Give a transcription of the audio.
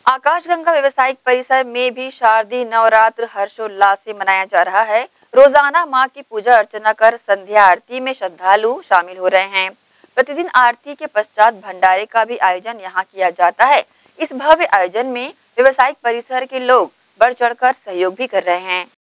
आकाशगंगा व्यवसायिक परिसर में भी शारदीय नवरात्र हर्षोल्लास से मनाया जा रहा है। रोजाना मां की पूजा अर्चना कर संध्या आरती में श्रद्धालु शामिल हो रहे हैं। प्रतिदिन आरती के पश्चात भंडारे का भी आयोजन यहाँ किया जाता है। इस भव्य आयोजन में व्यवसायिक परिसर के लोग बढ़ चढ़कर सहयोग भी कर रहे हैं।